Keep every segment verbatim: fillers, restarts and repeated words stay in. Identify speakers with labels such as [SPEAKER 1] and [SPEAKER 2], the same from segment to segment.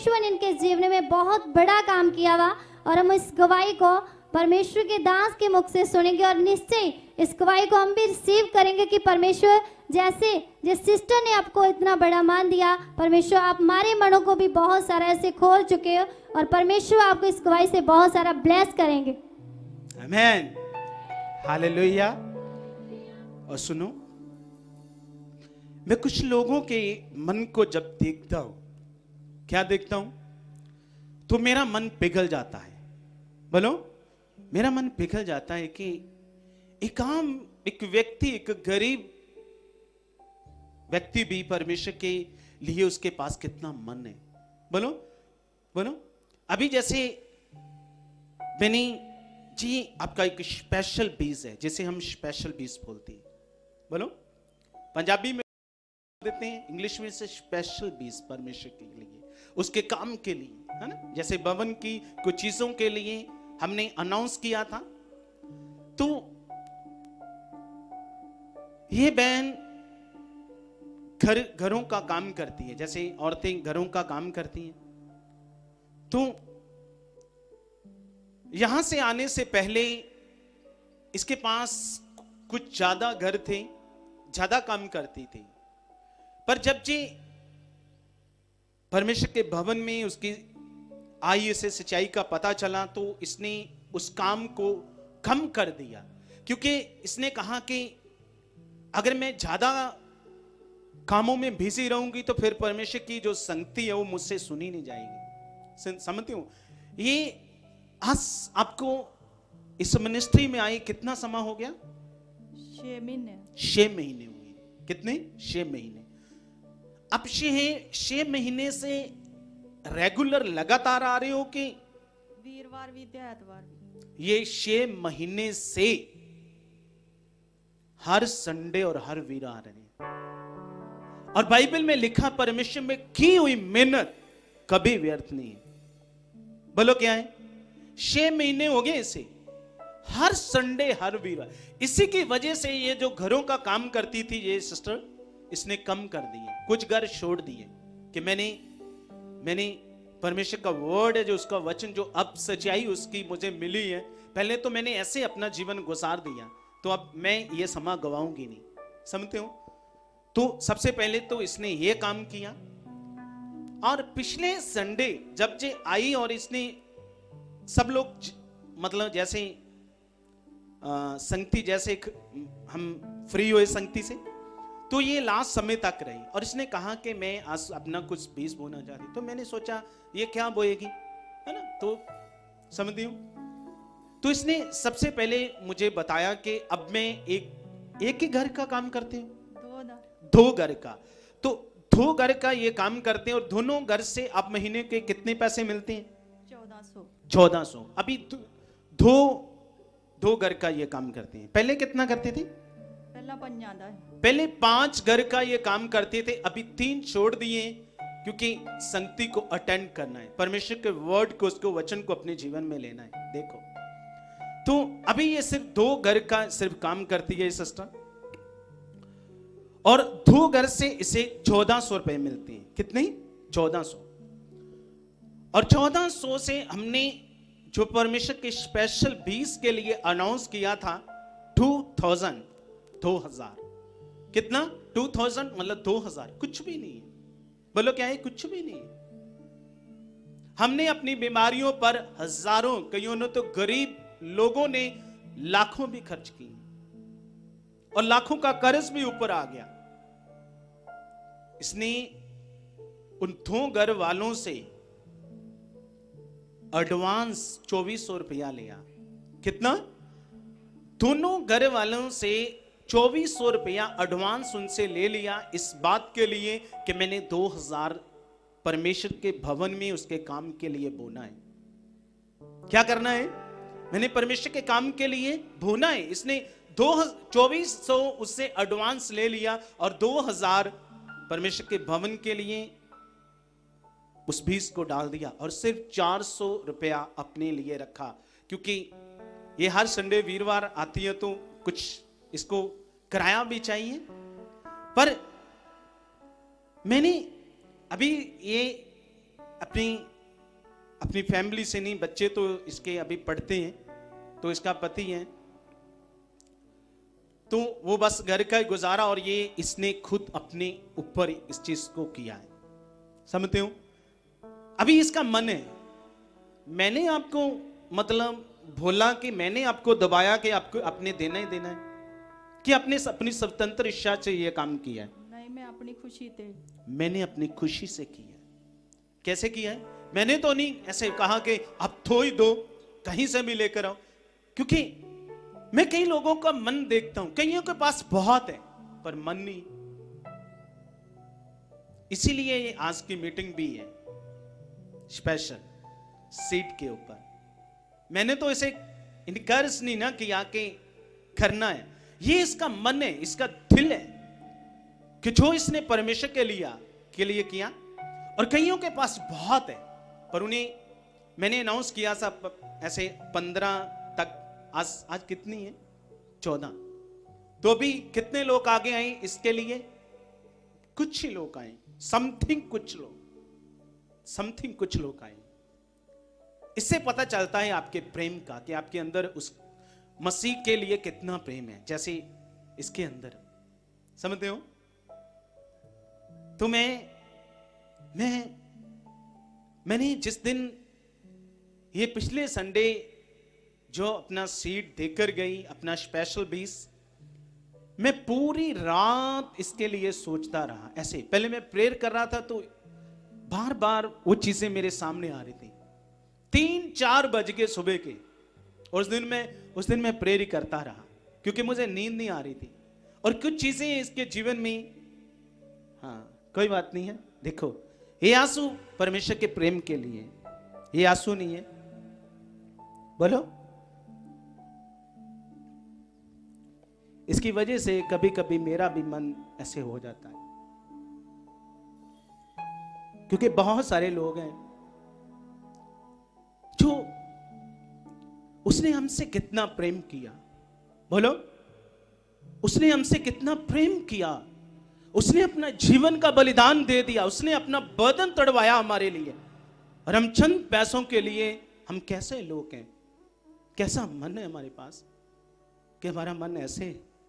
[SPEAKER 1] परमेश्वर ने इनके जीवन में बहुत बड़ा काम किया हुआ, और हम इस गवाही को परमेश्वर के दास के मुख से सुनेंगे और निश्चय इस गवाही को हम भी रिसीव करेंगे कि परमेश्वर जैसे जिस सिस्टर ने आपको इतना बड़ा मान दिया, परमेश्वर आप हमारे मनों को भी बहुत सारा ऐसे खोल चुके हो, और परमेश्वर आपको इस गवाही से बहुत सारा ब्लेस करेंगे।
[SPEAKER 2] आमीन, हालेलुया। और सुनो, मैं कुछ लोगों के मन को जब देखता हूं, क्या देखता हूं, तो मेरा मन पिघल जाता है। बोलो, मेरा मन पिघल जाता है कि एक आम एक व्यक्ति, एक गरीब व्यक्ति भी परमेश्वर के लिए उसके पास कितना मन है। बोलो बोलो। अभी जैसे बेनी जी, आपका एक स्पेशल बीज है, जिसे हम स्पेशल बीज बोलते हैं। बोलो, पंजाबी में देते हैं, इंग्लिश में से स्पेशल बीज परमेश्वर के लिए, उसके काम के लिए, है ना। जैसे भवन की कुछ चीजों के लिए हमने अनाउंस किया था, तो ये बहन घर घरों का काम करती है, जैसे औरतें घरों का काम करती हैं। तो यहां से आने से पहले इसके पास कुछ ज्यादा घर थे, ज्यादा काम करती थी, पर जब जी परमेश्वर के भवन में उसकी आई से सच्चाई का पता चला, तो इसने उस काम को कम कर दिया, क्योंकि इसने कहा कि अगर मैं ज्यादा कामों में बिजी रहूंगी तो फिर परमेश्वर की जो संगति है वो मुझसे सुनी नहीं जाएगी। समझते हो? ये आज आपको इस मिनिस्ट्री में आई कितना समय हो गया?
[SPEAKER 3] छह महीने
[SPEAKER 2] छह महीने हुए। कितने? छह महीने। अब छह छह महीने से रेगुलर लगातार आ रहे हो कि
[SPEAKER 3] वीरवार भी एतवार भी?
[SPEAKER 2] ये छह महीने से हर संडे और हर वीर आ रहे हैं। और बाइबल में लिखा, परमेश्वर में की हुई मेहनत कभी व्यर्थ नहीं है। बोलो क्या है? छह महीने हो गए इसे, हर संडे हर वीर। इसी की वजह से ये जो घरों का काम करती थी ये सिस्टर, इसने कम कर दिए, कुछ घर छोड़ दिए कि मैंने मैंने परमेश्वर का वर्ड है, जो उसका वचन, जो अब सच्चाई उसकी मुझे मिली है, पहले तो मैंने ऐसे अपना जीवन गुजार दिया, तो अब मैं ये समय गवाऊंगी नहीं। समझते हो? तो सबसे पहले तो इसने ये काम किया, और पिछले संडे जब जे आई और इसने सब लोग मतलब जैसे आ, संगति, जैसे हम फ्री हुए संगति से, तो ये लास्ट समय तक रही, और इसने कहा कि मैं आज अपना कुछ बीज बोना चाहती। तो मैंने सोचा ये क्या बोएगी, है ना, तो समझती हूँ। तो इसने सबसे पहले मुझे बताया कि अब मैं एक एक ही घर का काम करती हूँ, दो घर का। तो दो घर का ये काम करते हैं, और दोनों घर से आप महीने के कितने पैसे मिलते हैं?
[SPEAKER 3] चौदह सौ
[SPEAKER 2] चौदह सौ। अभी दो दो घर का ये काम करते हैं। पहले कितना करते थे?
[SPEAKER 3] पहला पंजादा है।
[SPEAKER 2] पहले पांच घर का ये काम करते थे, अभी तीन छोड़ दिए, क्योंकि संगति को अटेंड करना है, परमेश्वर के वर्ड को, उसको वचन को अपने जीवन में लेना है। देखो, तो अभी ये सिर्फ दो घर का सिर्फ काम करती है सिस्टर, और दो घर से इसे चौदह सौ रुपए मिलते हैं। कितने? चौदह सौ। और चौदह सौ से हमने जो परमेश्वर के स्पेशल बीस के लिए अनाउंस किया था, टू थाउजेंड, दो हजार। कितना? टू थाउजेंड मतलब दो हजार, कुछ भी नहीं है। बोलो क्या है? कुछ भी नहीं है। हमने अपनी बीमारियों पर हजारों, कईयों ने तो गरीब लोगों ने लाखों भी खर्च किए, और लाखों का कर्ज भी ऊपर आ गया। इसने उन दो घर वालों से एडवांस चौबीस सौ रुपया लिया। कितना? दोनों घर वालों से चौबीस सौ रुपया एडवांस उनसे ले लिया, इस बात के लिए कि मैंने दो हजार परमेश्वर के भवन में उसके काम के लिए बोना है। क्या करना है? मैंने परमेश्वर के काम के लिए बोना है। इसने दो चौबीस सौ उससे एडवांस ले लिया, और दो हजार परमेश्वर के भवन के लिए उस बीस को डाल दिया, और सिर्फ चार सौ रुपया अपने लिए रखा, क्योंकि ये हर संडे वीरवार आती है, तो कुछ इसको किराया भी चाहिए। पर मैंने अभी ये अपनी अपनी फैमिली से नहीं, बच्चे तो इसके अभी पढ़ते हैं, तो इसका पति है, तो वो बस घर का गुजारा, और ये इसने खुद अपने ऊपर इस चीज को किया है, समझते हो। अभी इसका मन है, मैंने आपको मतलब बोला कि मैंने आपको दबाया कि आपको अपने देना ही देना है, कि अपने अपनी स्वतंत्र इच्छा से ये काम किया है?
[SPEAKER 3] नहीं, मैं अपनी खुशी थे।
[SPEAKER 2] मैंने अपनी खुशी से किया है। कैसे किया है? मैंने तो नहीं ऐसे कहा कि अब थो ही दो, कहीं से भी लेकर आओ, क्योंकि मैं कई लोगों का मन देखता हूं, कईयों के पास बहुत है पर मन नहीं। इसीलिए ये आज की मीटिंग भी है स्पेशल सीट के ऊपर। मैंने तो इसे इनकर्ज नहीं ना किया कि करना है, ये इसका मन है, इसका दिल है कि जो इसने परमेश्वर के लिया के लिए किया। और कईयों के पास बहुत है पर उन्हें मैंने अनाउंस किया था ऐसे पंद्रह तक, आज आज कितनी है? चौदह। तो अभी कितने लोग आगे आए इसके लिए? कुछ ही लोग आए, समथिंग कुछ लोग, समथिंग कुछ लोग आए। इससे पता चलता है आपके प्रेम का, कि आपके अंदर उस मसीह के लिए कितना प्रेम है, जैसे इसके अंदर, समझते हो। तो मैं मैं मैंने जिस दिन ये पिछले संडे जो अपना सीट देकर गई, अपना स्पेशल बीस, मैं पूरी रात इसके लिए सोचता रहा। ऐसे पहले मैं प्रेयर कर रहा था तो बार बार वो चीजें मेरे सामने आ रही थी। तीन चार बज के सुबह के, और उस दिन में उस दिन मैं प्रेयर ही करता रहा क्योंकि मुझे नींद नहीं आ रही थी। और कुछ चीजें इसके जीवन में, हाँ कोई बात नहीं है, देखो ये आंसू परमेश्वर के प्रेम के लिए, ये आंसू नहीं है, बोलो। इसकी वजह से कभी कभी मेरा भी मन ऐसे हो जाता है, क्योंकि बहुत सारे लोग हैं जो उसने हमसे कितना प्रेम किया, बोलो उसने हमसे कितना प्रेम किया, उसने अपना जीवन का बलिदान दे दिया, उसने अपना बदन तड़वाया हमारे लिए, और हम चंद पैसों के लिए हम कैसे लोग हैं, कैसा मन है हमारे पास कि हमारा मन ऐसे।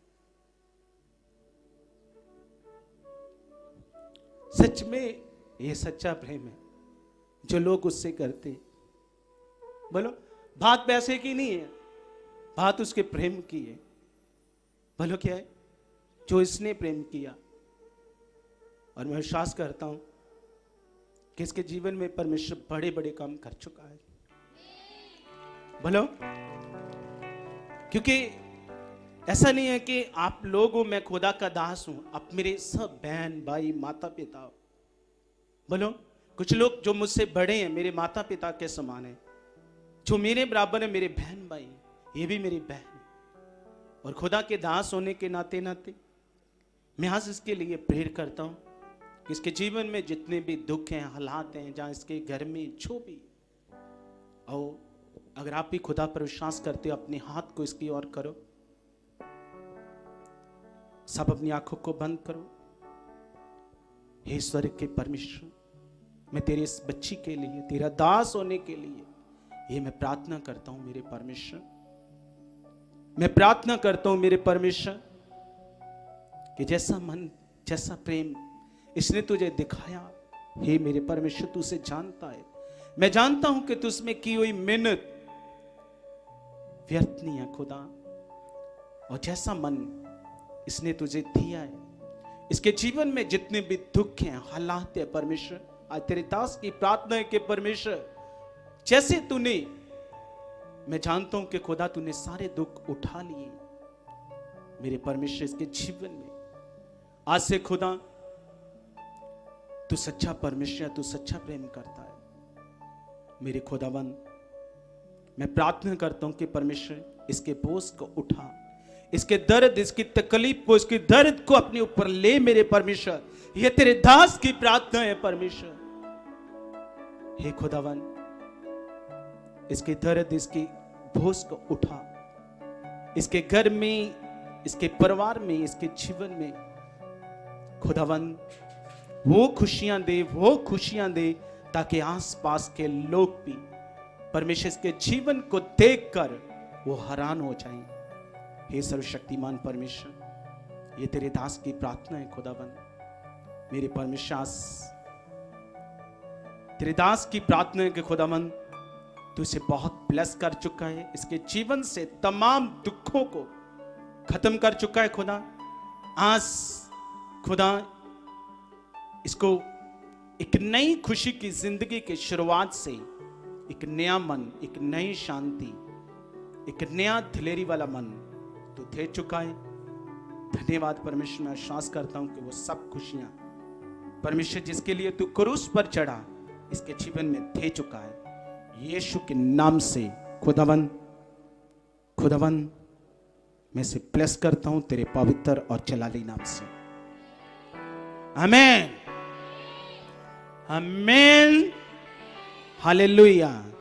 [SPEAKER 2] सच में ये सच्चा प्रेम है जो लोग उससे करते। बोलो बात पैसे की नहीं है, बात उसके प्रेम की है। बोलो क्या है? जो इसने प्रेम किया। और मैं विश्वास करता हूं कि इसके जीवन में परमेश्वर बड़े बड़े काम कर चुका है। बोलो, क्योंकि ऐसा नहीं है कि आप लोग हो, मैं खुदा का दास हूं, आप मेरे सब बहन भाई माता पिता। बोलो कुछ लोग जो मुझसे बड़े हैं, मेरे माता पिता के समान है, जो मेरे बराबर है, मेरे बहन भाई, ये भी मेरी बहन है। और खुदा के दास होने के नाते नाते मैं आज इसके लिए प्रेयर करता हूं कि इसके जीवन में जितने भी दुख हैं, हालात हैं, जहां इसके घर में जो भी, और अगर आप भी खुदा पर विश्वास करते हो, अपने हाथ को इसकी ओर करो, सब अपनी आंखों को बंद करो। हे स्वर्ग के परमेश्वर, मैं तेरे इस बच्ची के लिए, तेरा दास होने के लिए ये मैं प्रार्थना करता हूं मेरे परमेश्वर। मैं प्रार्थना करता हूं मेरे परमेश्वर कि जैसा मन, जैसा प्रेम इसने तुझे दिखाया, हे मेरे परमेश्वर तू उसे जानता है। मैं जानता हूं कि तू उसमें की हुई मेहनत व्यर्थ नहीं है खुदा। और जैसा मन इसने तुझे दिया है, इसके जीवन में जितने भी दुख हैं, हालात है परमेश्वर, आज तेरे दास की प्रार्थना है कि परमेश्वर जैसे तूने, मैं जानता हूं कि खुदा तूने सारे दुख उठा लिए मेरे परमेश्वर इसके जीवन में। आज से खुदा तू सच्चा परमेश्वर, तू सच्चा प्रेम करता है मेरे खुदावन। मैं प्रार्थना करता हूं कि परमेश्वर इसके बोझ को उठा, इसके दर्द, इसकी तकलीफ को, इसके दर्द को अपने ऊपर ले मेरे परमेश्वर। यह तेरे दास की प्रार्थना है परमेश्वर। हे खुदावन, इसके दर्द, इसकी बोझ को उठा, इसके घर में, इसके परिवार में, इसके जीवन में खुदावन वो खुशियां दे, वो खुशियां दे ताकि आसपास के लोग भी परमेश्वर के जीवन को देखकर वो हैरान हो जाएं। हे सर्वशक्तिमान परमेश्वर, ये तेरे दास की प्रार्थना है खुदाबंद। मेरे परमेश्वर, तेरे दास की प्रार्थना है कि खुदाबंद तू इसे बहुत ब्लेस कर चुका है, इसके जीवन से तमाम दुखों को खत्म कर चुका है खुदा। आज खुदा इसको एक नई खुशी की जिंदगी की शुरुआत से एक नया मन, एक नई शांति, एक नया दिलेरी वाला मन तू दे चुका है। धन्यवाद परमेश्वर। मैं विश्वास करता हूं कि वो सब खुशियां परमेश्वर जिसके लिए तू क्रूस पर चढ़ा इसके जीवन में दे चुका है। यीशु के नाम से खुदावन खुदावन मैं से ब्लेस करता हूं तेरे पवित्र और जलाली नाम से। आमीन आमीन हालेलुया।